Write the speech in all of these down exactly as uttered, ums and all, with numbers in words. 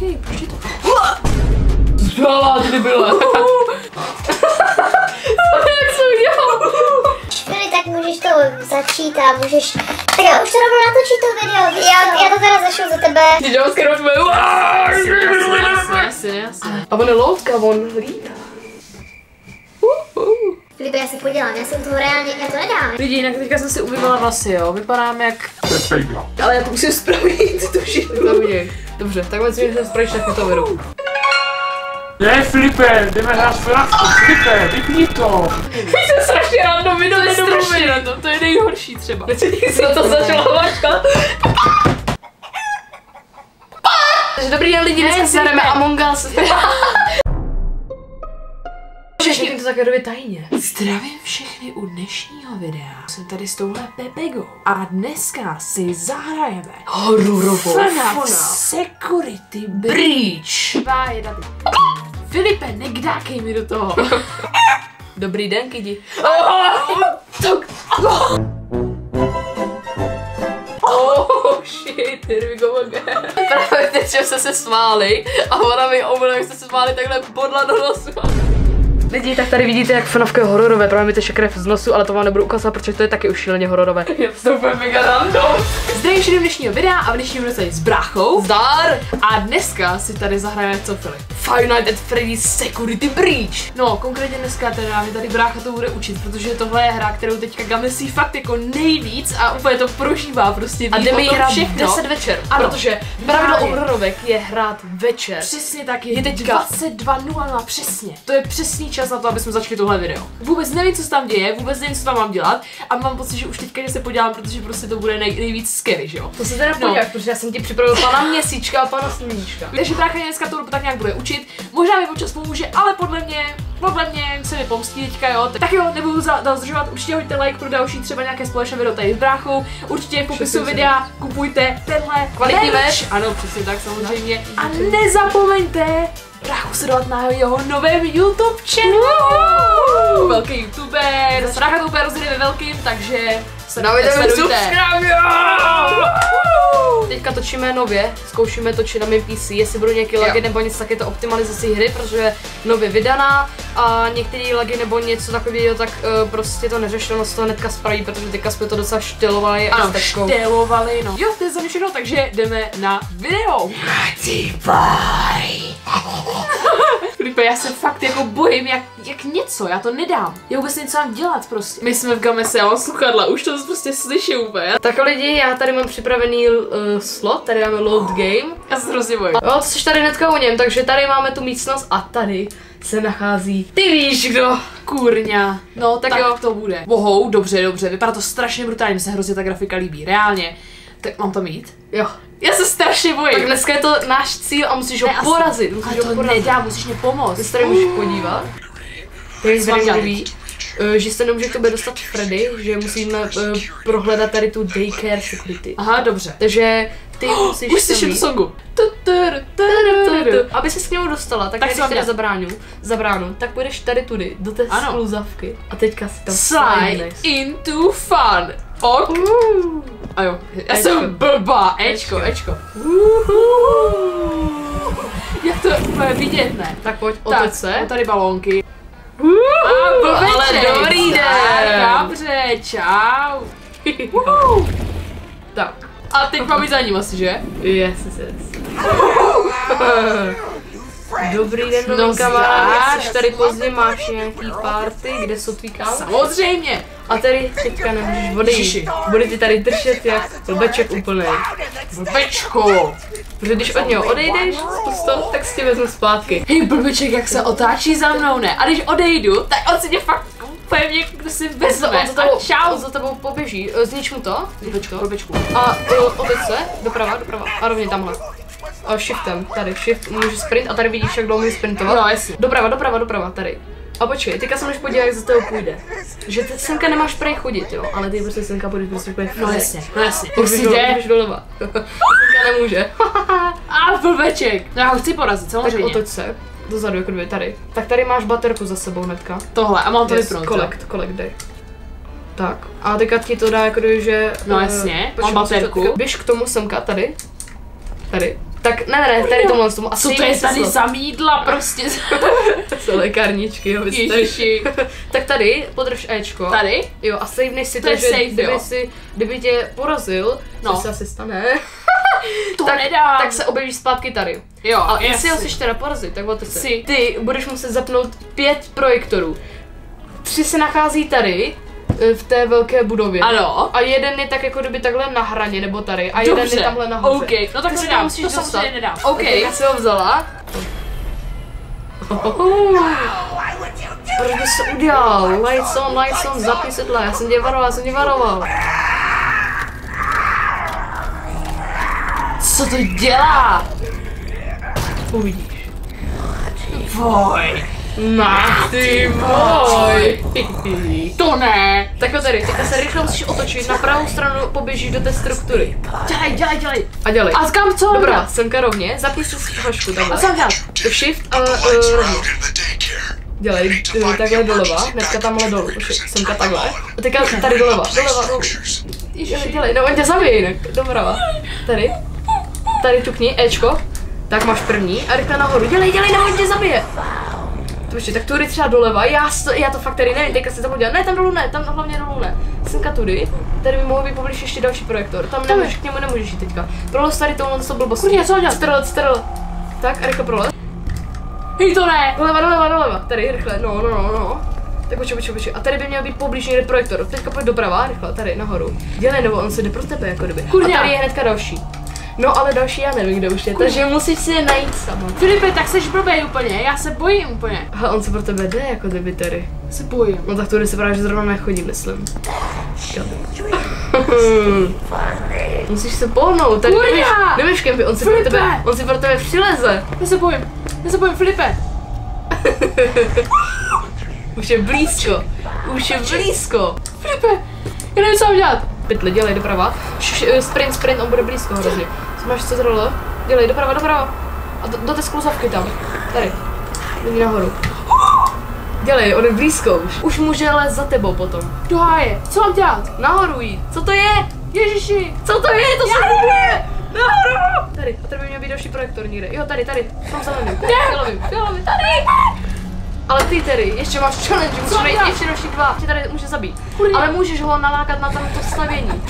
Počkej, počkej to. Zdala, ty byle. Jak jsem udělal? Fili, tak můžeš to začít a můžeš... Tak já už to rovnou natočit to video. Já, já to teda začnu za tebe. Ty dělsky ročme. Jasně, jasně. A on je loutka, on lítá. Filipe, já se podělám, já jsem toho reálně, já to nedám. Lidi, jinak teďka jsem si umývala vlasy, jo, vypadám jak... Ale já to musím spravit, to všichni to vidějí. Dobře, takhle si že spravíš, tak mi to vedu. Ne, Filipe, jdeme hrát Flavku, Filipe, vypni to. Vy jste strašně random, vy to je strašně random, to je nejhorší třeba. Na to začala hlaška. Takže dobrý den lidi, dneska si hrajeme Among Us. Všichni to také době tajně. Zdravím všechny u dnešního videa. Jsem tady s touhle Pepegou a dneska si zahrajeme hororovou FNAF Security Breach. Dva, jedna, ty. Filipe, nekdákej mi do toho. Dobrý den, kidi. Oh shit, here we go again. Právě teď jste se smáli a ona mi omluvila, jak jste se smáli takhle podla do nosu. Lidi, tak tady vidíte, jak FNAFko je hororové, právě mi teče krev z nosu, ale to vám nebudu ukazovat, protože to je taky už šíleně hororové. Je to úplně mega random. Zdravím všem dnešního videa a v dnešním videu s bráchou. Zdar! A dneska si tady zahrajeme co, Fili? Five Nights at Freddy's Security Breach. No, konkrétně dneska teda mě tady brácha to bude učit, protože tohle je hra, kterou teďka gamesí fakt jako nejvíc a úplně to prožívá prostě. A jdeme jí hrát deset večer, ano, protože pravidlo hororovek je hrát večer. Přesně tak, je teďka dvacet dva nula nula přesně. To je přesný čas na to, aby jsme začali tohle video. Vůbec nevím, co se tam děje, vůbec nevím, co tam mám dělat a mám pocit, že už teďka že se podívám, protože prostě to bude nej, nejvíc scary, že jo? To se teda podíváš, no. Protože já jsem ti připravil pana Měsíčka a pana Sluníčka. Takže brácha dneska to tak nějak bude učit. Možná mi občas pomůže, ale podle mě, podle mě se mi pomstí teďka, jo. Tak jo, nebudu dál zdržovat, určitě hoďte like pro další třeba nějaké společné video tady s bráchou. Určitě v popisu videa kupujte tenhle kvalitní merch. Ano, přesně tak samozřejmě. A nezapomeňte bráchu sledovat na jeho novém YouTube channelu. Velký youtuber, brácha to úplně rozjede ve velkým, takže sledujte, sledujte. Teďka točíme nově, zkoušíme točit na mém P C, jestli budou nějaké lagy nebo něco taky to optimalizací hry, protože je nově vydaná a některé lagy nebo něco takového, tak uh, prostě to neřešilo, z toho hnedka spraví, protože teďka jsme to docela štelovali a ano, štelovali, no. Jo, to je za mě všechno, takže jdeme na video. Filipe, já se fakt jako bojím jak, jak něco, já to nedám. Já vůbec něco mám dělat prostě. My jsme v gamese, já mám sluchadla, už to prostě slyším úplně. Tak lidi, já tady mám připravený uh, slot, tady máme load game. Já se hrozně bojím. Jo, ty jsi tady hnedka u něm, takže tady máme tu místnost a tady se nachází, ty víš kdo, kurňa. No tak, tak jo, to bude. Ohou, dobře, dobře, vypadá to strašně brutálně, mi se hrozně ta grafika líbí, reálně. Tak mám to mít? Jo. Já se strašně bojím. Tak dneska je to náš cíl a musíš ho ne, porazit. Musíš ho to porazit. Nedá, musíš mě pomoct. Ty se tady můžeš podívat. Jak se mi líbí, že se nemůže k tobě dostat Freddy, že musíme uh, prohledat tady tu daycare security. Aha, dobře. Takže ty oh, musíš... Už slyším songu. Aby se s k němu dostala, tak, tak když tady za bránu, za bránu, tak půjdeš tady tudy, do té skluzavky. A teďka si tam slide into fun. Ok. Uh. A jo, já Ečko. jsem blbá, Ečko, Ečko. Jak to bude vidět, ne? Tak pojď, otoč se. Tady balónky. Uh, a ale dobrý den. Dobře, čau. Tak. A teď mám jít za ním asi, že? Yes, yes, yes. Dobrý den, no kamarád, když tady pozdě máš nějaký party, kde jsou tvý kámo? Samozřejmě! A tady teďka nemůžeš odejít. Bude ti tady držet jak blbeček úplnej. Blbečku! Protože když od něho odejdeš, to, tak si tě vezmu zpátky. Hej blbeček, jak se otáčí za mnou, ne? A když odejdu, tak on si tě fakt pevně, kdo si vezme. On za tebou, čau. On za tebou poběží. Znič mu to. Blbečku, blbečku. A uh, otoč se, doprava, doprava. A rovně tamhle. A shiftem, tady, shift, můžu sprint a tady vidíš, jak dlouho můžu sprintovat. No, jasně. Doprava, doprava, doprava, tady. A počkej, teďka se můžeš podívat, jak za tebou půjde. Že ty semka nemáš prej chodit, jo, ale ty prostě semka půjdeš prostě úplně fakt. No jasně, no jasně. Už si jde? Už doleva. Semka nemůže. A blbeček. No já ho chci porazit, samozřejmě. Tak otoč se, dozadu, jako dvě, tady. Tak tady máš baterku za sebou hnedka. Tohle, a mám to vypnout. Collect, collect, dej. Tak, a teďka ti to dá jako dvě, že... No jasně, mám baterku. Běž k tomu semka, tady. Tady. Tak Ne, ne, tady tohle tomu. A co to je tady za mídla prostě? Jsou lékárničky, jo, Ježiši. Tak tady, podrž Ečko. Tady? Jo, a saveneš si to, to, je že safe, kdyby, jo. si, kdyby tě porazil, no. co se asi stane, to tak, nedám. tak se objevíš zpátky tady. Jo, a jasný. jestli ho chceš teda porazit, tak o si. Ty budeš muset zapnout pět projektorů. Tři se nachází tady, v té velké budově. Ano. A jeden je tak jako kdyby takhle na hraně, nebo tady. A Dobře. jeden je tamhle nahoře. OK, no tak Ty to si nedám, musíš to dostat. samozřejmě nedám. OK, OK. já si ho vzala. Oh. Proč bys to udělal? Lights on, lights on, zapni světla, já jsem tě varoval, já jsem tě varoval. Co to dělá? Uvidíš. Voj. Na ty voj. To ne. Tak jo tady, teďka se rychle musíš otočit, na pravou stranu poběžíš do té struktury. Dělej, dělej, dělej. A dělej. A kam co? Dobrá, semka rovně, zapni si hašku takhle. A co mám dělat? Shift a uh, rovně. Dělej, uh, takhle doleva, hnedka tamhle dolů, počkej, semka takhle. A teďka tady doleva, doleva, dolů. Dělej, dělej, no on tě zabije jinak, dobrava. Tady, tady tukni, Ečko. Tak máš první a rychle nahoru, dělej, dělej, no on tě zabije. Počkej, tak tudy třeba doleva, já to, já to fakt tady nevím, teďka si to udělat, ne tam dolů ne, tam hlavně dolů ne. Semka tudy, tady by mohl být poblíž ještě další projektor, tam nemůžeš, k němu nemůžeš jít teďka. Prolez tady tohle to blbostí. Kurňa, co dělat? Strl, strl. Tak a rychle prolez. Hej, to ne. Doleva, doleva, doleva, tady rychle, no, no, no, no. Tak počkej, počkej, počkej. A tady by měl být poblíž někde projektor, teďka pojď doprava, rychle, tady nahoru. Dělej, nebo on se jde pro tebe, jako kdyby. Kurňa. A tady je hnedka další. No ale další já nevím, kde už je, takže musíš si je najít sama. Filipe, tak seš blbej úplně, já se bojím úplně. Aha, on se pro tebe jde, jako kdyby tady. Já se bojím. No tak tudy se právě, že zrovna nechodí, myslím. Musíš se pohnout, tady nevíš, nevíš kempy, on si pro tebe, on si pro tebe přileze. Já se bojím, já se bojím, Filipe. Už je blízko, už je blízko. Filipe, já nevím, co mám dělat. Pytle, dělej doprava. Š, sprint, sprint, on bude blízko hrozně. Co máš co zrolo? Dělej doprava, doprava. A do, do té skluzavky tam. Tady. Jdi nahoru. Dělej, on je blízko už. Už může lézt za tebou potom. Do háje, co mám dělat? Nahoru jít. Co to je? Ježiši. Co to je? To se funguje. Nahoru. Tady, a tady by měl být další projektor někde. Jo, tady, tady. Tam zeleným. Fialovým, fialovým, tady. Ale ty tedy, ještě máš challenge, musíš najít ještě další dva. Tě tady může zabít. Kurňa. Ale můžeš ho nalákat na tamto stavění.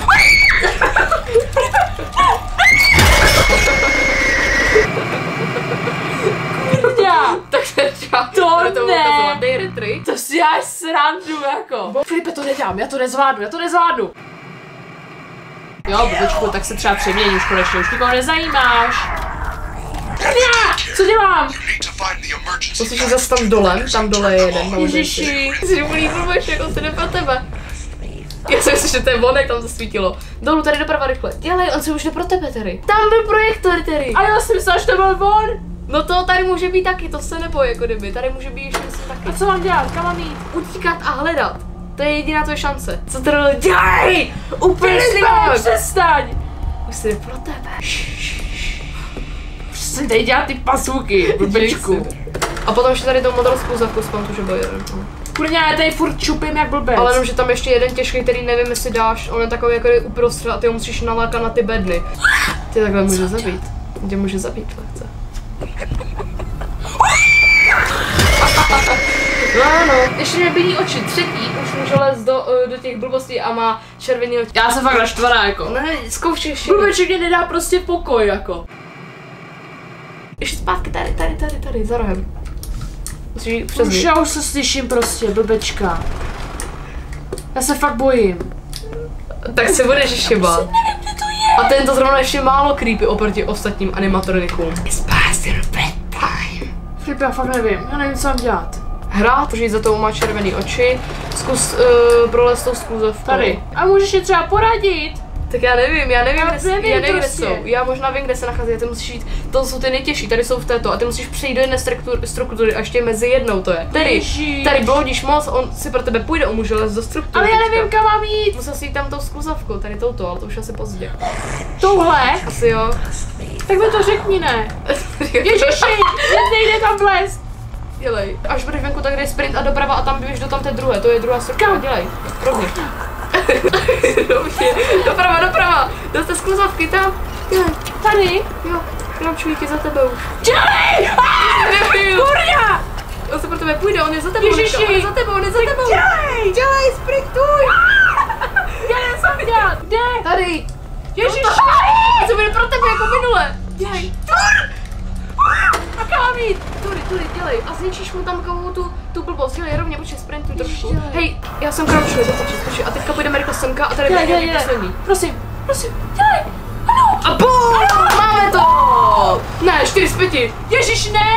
Kurňa. Takže třeba To ne. Dej retry. To si já srandu jako. Filipe, to nedělám, já to nezvládnu, já to nezvládnu. Jo, počku, tak se třeba přeměníš konečně, už nikoho nezajímáš. Kurňa, co dělám? Musíš jít zase tam dolem, tam dole je jeden. Ježiši. Jsi úplný blbeš, jako se jde pro tebe. Já si myslím, že to je on, jak tam zasvítilo. Dolů, tady doprava rychle. Dělej, on se už jde pro tebe tady. Tam byl projektor tady. A já si myslela, že to byl on. No to tady může být taky, to se neboj, jako kdyby. Tady může být ještě myslím taky. A co mám dělat, kam mám jít? Utíkat a hledat. To je jediná tvoje šance. Co to dole dělej? Úplně Filipe, slibák. přestaň. Už se jde pro tebe. Přestaň tady dělat ty pasůky, blbečku. A potom ještě tady tou modrou skluzavku spamtu, že byl jeden. Kurňa, já tady furt čupím jak blbec. Ale jenom, že tam ještě jeden těžký, který nevím, jestli dáš, on je takový jako uprostřed a ty ho musíš nalákat na ty bedny. Ty takhle může zabít. Tě může zabít lehce. No ano, ještě mě bílí oči, třetí už může lézt do, do těch blbostí a má červený oči. Já jsem fakt naštvaná jako. Ne, zkoušej ještě. Blbeček mě nedá prostě pokoj jako. Ještě zpátky tady, tady, tady, tady, za rohem. Musíš jít přes Už ní. já už se slyším prostě, blbečka. Já se fakt bojím. Tak se budeš ještě bát. A ten to zrovna ještě málo creepy oproti ostatním animatronikům. It's past your bedtime. Filip, já fakt nevím, já nevím, co mám dělat. Hrát, protože za to má červený oči, zkus uh, prolézt tou skluzovkou. Tady. A můžeš je třeba poradit? Tak já nevím, já nevím, Já kde, nevím, já nevím, kde prostě. jsou. Já možná vím, kde se nachází, ty musíš jít, to jsou ty nejtěžší, tady jsou v této a ty musíš přejít do jedné struktury, struktury a ještě mezi jednou to je. Tady, Ježíš. tady bloudíš moc, on si pro tebe půjde, on může lézt do struktury. Ale já teďka. nevím, kam mám jít. Musel si jít tam tou skluzavkou, tady touto, ale to už asi pozdě. Touhle? Asi jo. Tak mi to řekni, ne. Ježiši, nejde tam vlézt. Dělej. Až budeš venku, tak dej sprint a doprava a tam běž do tam té druhé, to je druhá struktura, dělej. Rovně. Dobře. Doprava, doprava, do té skluzavky tam. Dělej. Tady? Jo. Klamčíky za tebou. Dělej! Kurňa! On se pro tebe půjde, on je za tebou. Ježiši. On je za tebou, on je za tebou. Dělej! Dělej, sprintuj! Dělej, jsem dělat, kde? Tady. Ježiši! On se bude pro tebe jako minule. Dělej, tur! A kam jít? Tudy, tudy, dělej. A zničíš mu tam takovou tu, tu blbost. Dělej rovně, počkej, sprintuj trošku. Hej, já jsem kramčil, zatočit, počkej. A teďka půjdeme rychle semka a tady Dělej, bude dělej, nějaký dělej. poslední. Prosím, prosím, dělej! Ano! A bum! Máme to! Ne, čtyři z pěti. Ježiš, ne!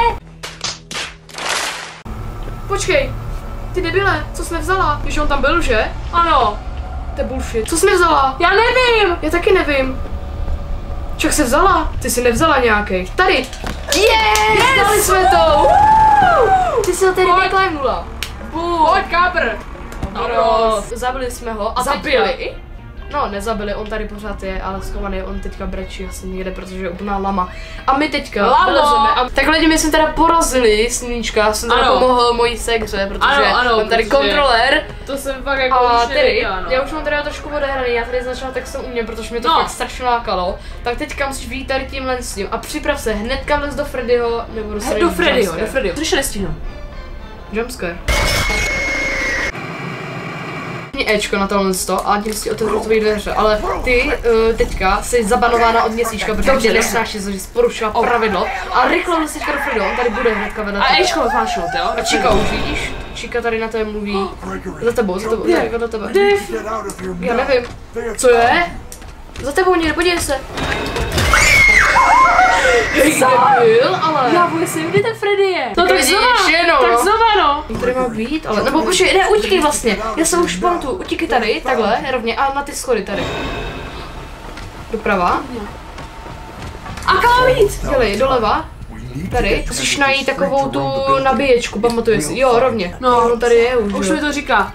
Počkej, ty debile, co jsi nevzala? Když on tam byl, že? Ano. To je bullshit. Co jsi nevzala? Já nevím! Já taky nevím. Čak se vzala? Ty jsi nevzala nějaký. Tady! Yes! Dali jsme to! Ty jsi ho tedy neklémnula. Pojď, kábr! Ano. Zabili jsme ho. A Zabili? teďka- No, nezabili, on tady pořád je, ale schovaný, on teďka brečí asi někde, protože je úplná lama. A my teďka Lamo! vylezeme a tak lidi, my jsme teda porazili Sluníčka, jsem teda Ano. pomohl mojí segře, protože Ano, ano, mám tady protože- kontrolér. To jsem fakt jako A už tedy, nevěděla, no. já už mám teda trošku odehraný, já tady začala textem u mě, protože mě to No. fakt strašně lákalo. Tak teďka musíš vyjít tady tímhle s tím a připrav se hnedka vlez do Freddyho, nebo do Do Freddyho, do Freddyho. Co když nestihnu? Jumpscare. Ečko na tohle sto a tím si otevřu tvojí dveře, ale ty uh, teďka jsi zabanována od měsíčka, protože Dobře, tě dobře. nesnáš, že jsi porušila pravidlo a rychle vlez teďka do Freddyho, on tady bude hnedka vedle A tebe. Ečko máš lot, jo? A Chica už vidíš? Chica tady na tebe mluví. Za tebou, za tebou, tady do tebe. Já nevím. Co je? Za tebou někde, podívej se. Hej, debil, ale... Já vůbec nevím, kde ten Freddy je. No tak Vidíš, znova, jenom, tak no. znova no. On tady má být, ale... Nebo počkej, ne, utíkej vlastně. Já se už pamatuju, utíkej tady, takhle, rovně, a na ty schody tady. Doprava. A kam jít? Dělej, doleva. Tady, musíš najít takovou tu nabíječku, pamatuješ si. Jo, rovně. No. No, tady je už, Už jo. mi to říká.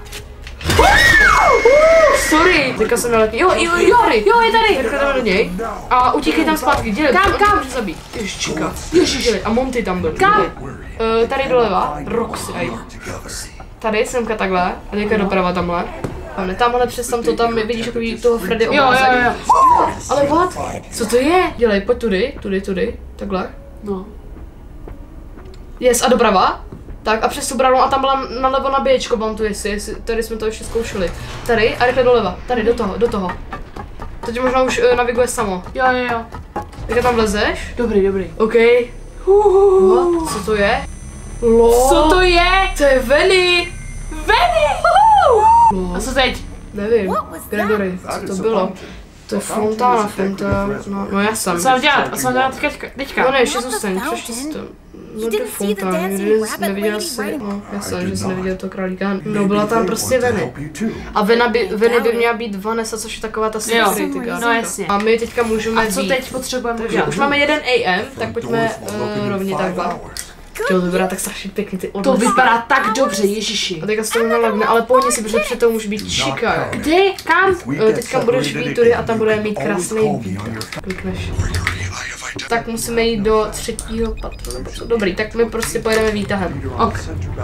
Sorry. Teďka jsem naletí. Jo, jo, jo, tady. Jo, je tady. Rychle jdeme do něj. A utíkej tam zpátky, dělej. Kam, on kam? tě může zabít. Ježiš, Chica. Ježiš, dělej. A Monty tam byl. Kam? Uh, tady doleva. Roxy, tady. Tady, semka takhle. A teďka doprava tamhle. A ne, tamhle přes tam to tam, vidíš takový toho Freddy Jo, jo, obrázek. jo. Ale what? Co to je? Dělej, pojď tudy, tudy, tudy. Takhle. No. Yes, a doprava. Tak a přes tu bránu a tam byla nalevo nabíječko, pamatuji si, jestli, tady jsme to ještě zkoušeli. Tady a rychle doleva, tady do toho, do toho. To tě možná už uh, naviguje samo. Jo, jo, jo. Teďka tam vlezeš. Dobrý, dobrý. OK. What? Co to je? Lol. Co to je? To je Venny. Venny! Lol. A co teď? What Nevím. was that? Gregory, co to bylo? To je Fontana, Fenta, no, no já jsem. Co mám dělat? A co mám dělat teďka? teďka? No ne, ještě Not the zůstaň, fountain. přešli si to. No You to didn't see the Fontana, dancing když rabbit neviděl lady si, right- no jasně, že jsi neviděl toho králíka. No byla tam prostě Venny. A Vena by, Venny by měla být Vanessa, což je taková ta security guard. no jasně. A my teďka můžeme A co být. teď potřebujeme Takže udělat? už máme jeden A M, tak pojďme uh, rovně takhle. To vypadá tak strašně pěkně ty To odlesky. vypadá tak dobře, ježiši. A teďka se to nalagne, ale pohodně si, protože před to může být Chica, jo. Kde? Kam? Eh, Teďka budeš být tudy a tam budeme mít krásný výhled. Klikneš. Tak musíme jít do třetího patra, nebo co? Dobrý, tak my prostě pojedeme výtahem. Ok.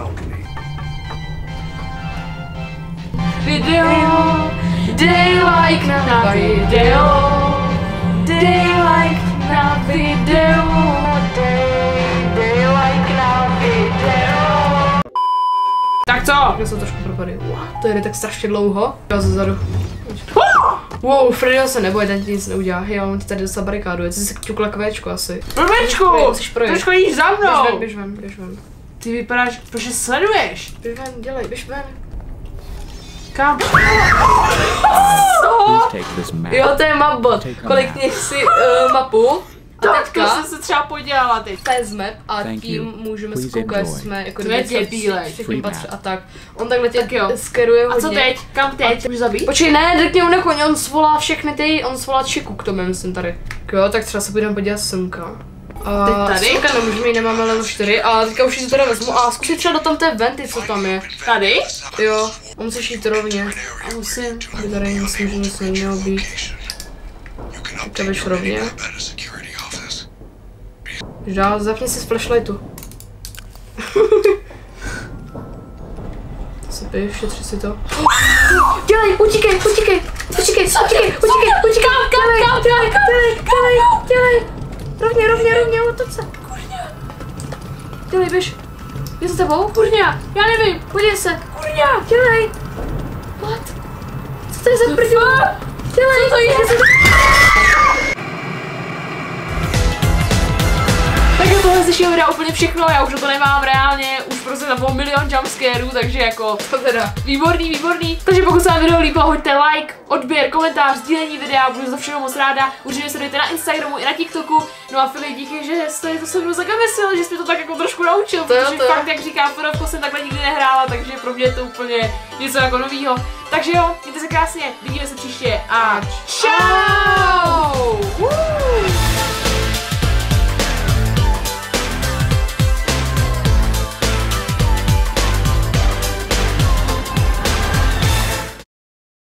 Video. Dej like na video. Dej like na video. Dej, dej like na video. Tak co? Já jsem trošku propady. Wow, to jede tak strašně dlouho. Já zezadu. Wow, Freddyho se neboj, ten ti nic neudělá. Hej, on ti tady dostal barikádu, ty jsi ťukla kvéčko asi. Roberčku! Musíš projít. Trošku jíš za Běž ven, mnou! běž ven, běž ven. Ty vypadáš, proč je sleduješ? Běž ven, dělej, běž ven. Kam? Take this map. Jo, to je mapbot. Klikni si uh, mapu a Tak to teďka jsem se třeba podělala teď. Fast map a Thank tím you. můžeme Please zkoukat, enjoy. jestli jsme jako To je kdyby děbílej. v třetím Free patře map. a tak. On takhle tě Tak jo. skeruje A hodně. co teď? Kam teď? Můžu zabít? Počkej, ne, řekni mu nechoň, on svolá všechny ty, on svolá Chiku k tomu, myslím tady. Jo, tak třeba se budeme podívat semka. A Teď tady? semka nemůžeme, ji nemáme level čtyři a teďka už ji teda vezmu a zkusím třeba do tam té venty, co tam je. Tady? Jo, on musíš jít rovně. A musím. Tady tady myslím, že nic nemělo být. Teďka běž rovně. Dál, zapni si z flashlightu. Si běž, šetři si to. Dělej, utíkej, utíkej, utíkej, utíkej, utíkej, utíkej, kam, kam, kam, dělej, dělej, dělej, dělej. rovně, rovně, rovně, otoč se. Kurňa. Dělej, běž. Je za tebou? Kurňa, já nevím, podívej se. Kurňa, dělej. What? Co to je za prdě? Dělej. Co to je? Takže tohle z dnešního videa úplně všechno, já už to nemám reálně, už prostě tam bylo milion jumpscarů, takže jako to teda výborný, výborný. Takže pokud se vám video líbilo, hoďte like, odběr, komentář, sdílení videa, budu za všechno moc ráda. Určitě se dejte na Instagramu i na TikToku. No a Filip, díky, že jste to se mnou zagamestil, že jsi mi to tak jako trošku naučil, to protože to. Fakt, jak říkám, F N A F jsem takhle nikdy nehrála, takže pro mě je to úplně něco jako novýho. Takže jo, mějte se krásně, vidíme se příště a čau!